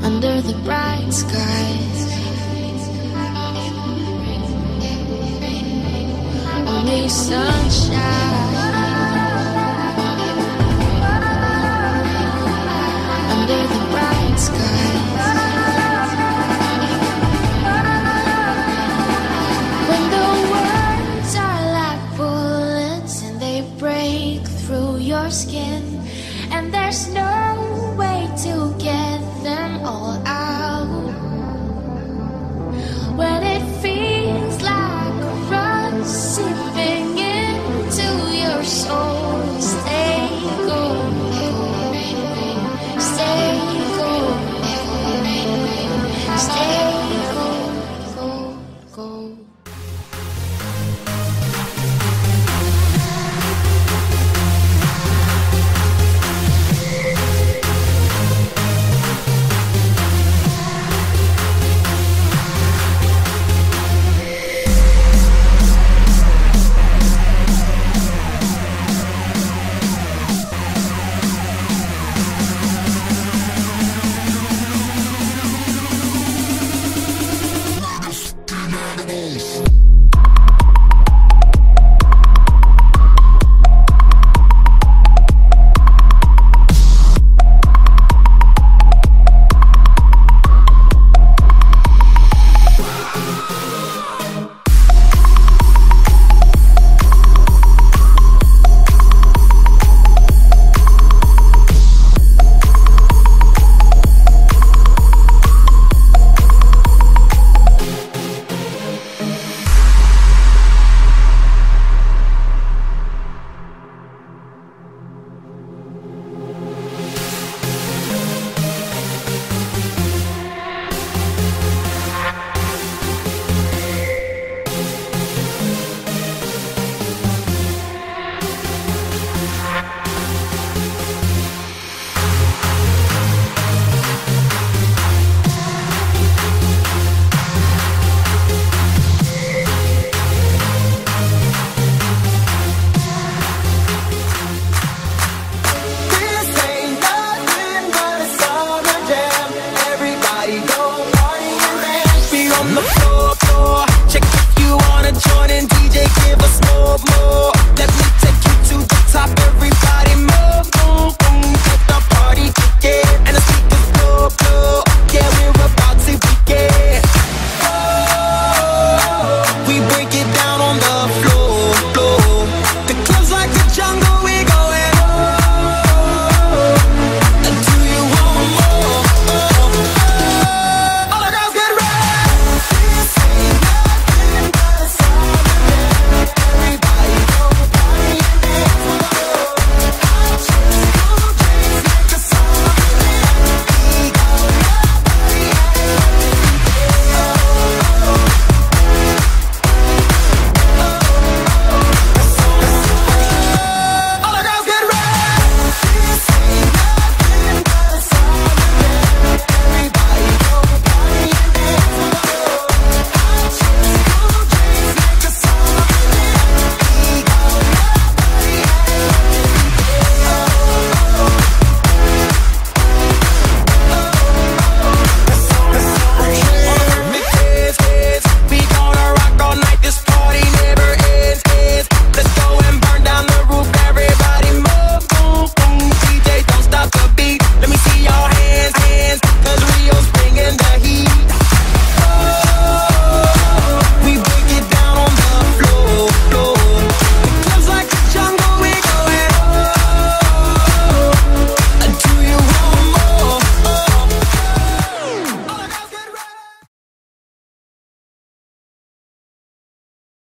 under the bright skies. Only sunshine under the bright skies. When the words are like bullets and they break through your skin, and there's no way to get them all out. When it feels like a run seeping into your soul, stay gold, stay gold, stay gold, gold, gold. Check if you wanna join in, DJ, give us more.